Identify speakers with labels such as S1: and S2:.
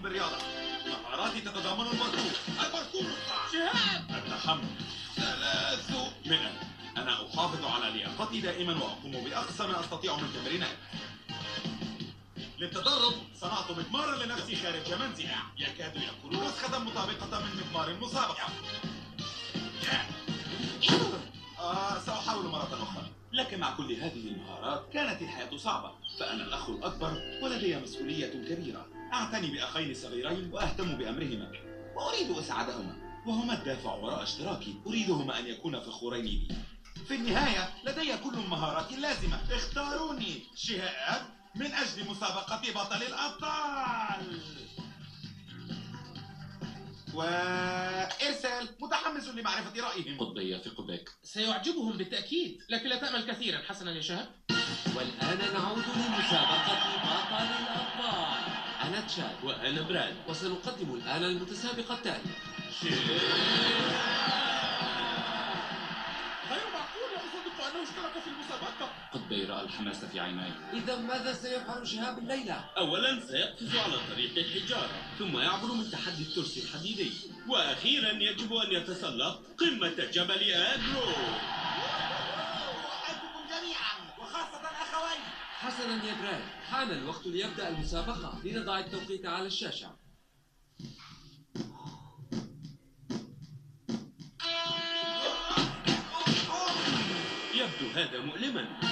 S1: بالرياضة. مهاراتي تتضمن الباركور الصعب،
S2: شهاب،
S1: التحمل 300. أنا أحافظ على لياقتي دائما وأقوم بأقصى ما أستطيع من تمرينات. للتدرب صنعت مضمارا لنفسي خارج منزلي يكاد يكون نسخة مطابقة من مضمار المسابقة. سأحاول مرة أخرى. لكن مع كل هذه المهارات كانت الحياة صعبة، فأنا الأخ الأكبر ولدي مسؤولية كبيرة. أعتني بأخين صغيرين وأهتم بأمرهما وأريد إسعادهما، وهما الدافع وراء اشتراكي. أريدهما أن يكونا فخورين بي. في النهاية لدي كل المهارات اللازمة. اختاروني شهاب من أجل مسابقة بطل الأبطال. وإرسال متحمس لمعرفة رأيهم.
S3: قطبي يثق بك.
S2: سيعجبهم بالتأكيد، لكن لا تأمل كثيرا. حسنا يا شهاب.
S3: والآن نعود لمسابقة بطل الأبطال. أنا تشاد
S4: وأنا براد،
S3: وسنقدم الآن المتسابقة التالية.
S2: غير معقول، لا أصدق أنه اشترك في المسابقة.
S3: قطبي رأى الحماس في عينيه. إذا ماذا سيفعل شهاب الليلة؟
S4: أولا سيقفز على طريق الحجارة، ثم يعبر من تحدي الترس الحديدي، وأخيرا يجب أن يتسلق قمة جبل أجرو.
S1: أحبكم جميعا وخاصة أخوي.
S3: حسنا يا براد، حان الوقت ليبدأ المسابقة. لنضع التوقيت على الشاشة.
S4: يبدو هذا مؤلما.